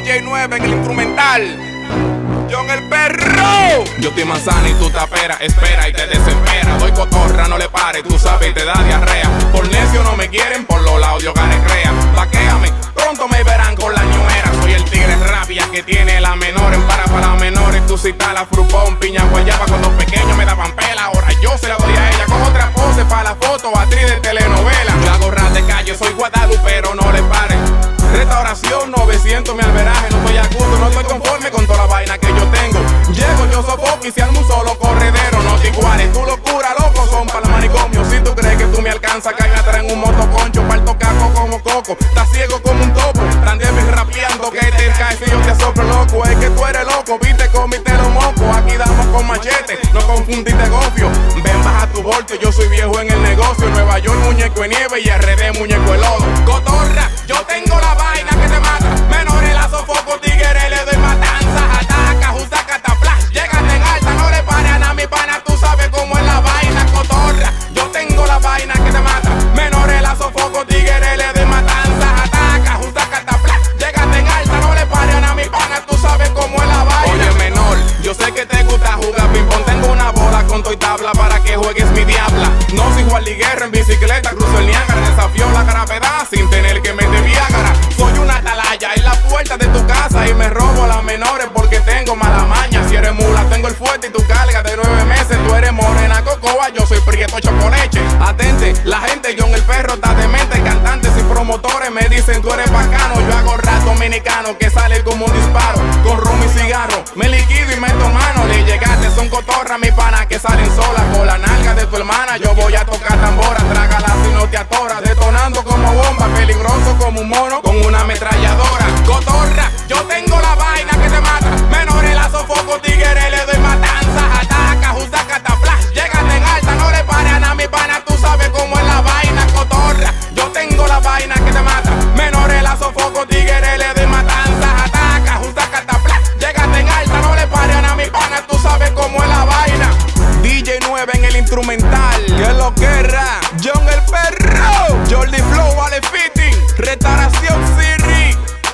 DJ 9 en el instrumental. John el perro. Yo estoy manzana y tú tapera, espera y te desespera. Doy cotorra, no le pare, tú sabes y te da diarrea. Por necio no me quieren, por los lados yo gane crea. Vaquéame, pronto me verán con la ñuera. Soy el tigre rabia que tiene la menor en para menores. Tú citas la frupón, piña guayaba. Cuando pequeño me daban pela, ahora yo se la doy a ella. Con otra pose para la foto, actriz de telenovela. Yo hago ras de calle, soy Guadalupe, pero no le pare. Restauración 900 mi alberaje. No estoy a gusto, no estoy conforme con toda la vaina que yo tengo. Llego, yo sofoco y si armo un solo corredero. No te iguales, tu locura, loco, son para el manicomio. Si tú crees que tú me alcanzas, cae atrás en un motoconcho. Parto caco como coco, estás ciego como un topo. Tan débil rapeando que te caes si yo te soplo, loco. Es que tú eres loco, viste, comiste los mocos. Aquí damos con machete, no confundiste gofio. Ven, baja tu voltio, yo soy viejo en el negocio. Nueva York, muñeco de nieve y RD, muñeco de lodo. Cotorra, yo tengo la vaina que te mata. Menores la sofoco, tigre, le doy matanza. Ataca, justa, cataplas. Llegate en alta, no le pares a nada, mi pana. Tú sabes cómo es la vaina, cotorra. Yo tengo la vaina que te mata. Menores la sofoco, tigre, le doy matanza. Ataca, justa, cataplas. Llegate en alta, no le pares a nada, mi pana. Tú sabes cómo es la vaina. Oye, menor, yo sé que te gusta jugar ping-pong. Tengo una bola con tu tabla para que juegues mi diabla. No soy Juan Liguerra en bicicleta, cruzo el Niágara. Desafió la gravedad sin tener que meter Viagra. Soy una atalaya en la puerta de tu casa y me robo a las menores porque tengo mala maña. Si eres mula, tengo el fuerte y tu carga de 9 meses. Tú eres morena cocoa, yo soy prieto chocoleche. Atente, la gente, John el perro está demente. Cantantes y promotores me dicen tú eres bacano. Yo hago rap dominicano que sale como un disparo. Con rum y cigarro, me liquido y meto mano. Le llegaste, son cotorras, mi pana, que salen solas. Con la nalga de tu hermana, yo voy a tocar tambora. Trágala si no te atoras, detonando como bomba. Peligroso como un mono con una ametralladora. Cotorra, yo tengo la vaina que te mata. Menores la sofoco, tigre, le doy matanza. Ataca, justa, cataplas. Llegate en alta, no le pares a nada, mi pana. Tú sabes cómo es la vaina, cotorra. Yo tengo la vaina que te mata. Menores la sofoco, tigre, le doy matanza. Ataca, justa, cataplas. Llegate en alta, no le pares a nada, mi pana. Tú sabes cómo es la vaina. DJ 9 en el instrumental. Que lo querrá. John el perro. Jordi Flow, vale fitting. Restauración Siri.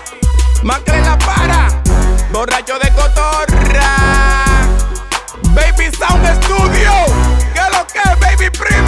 Macre la para. Borracho de cotorra. Baby Sound Studio. Que lo que, baby primo.